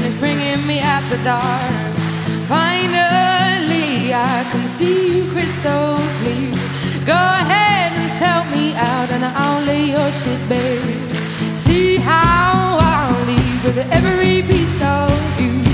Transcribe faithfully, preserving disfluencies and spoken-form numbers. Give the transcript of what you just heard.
and it's bringing me out the dark. Finally, I can see you crystal clear. Go ahead and sell me out, and I'll lay your shit bare. See how I'll leave with every piece of you.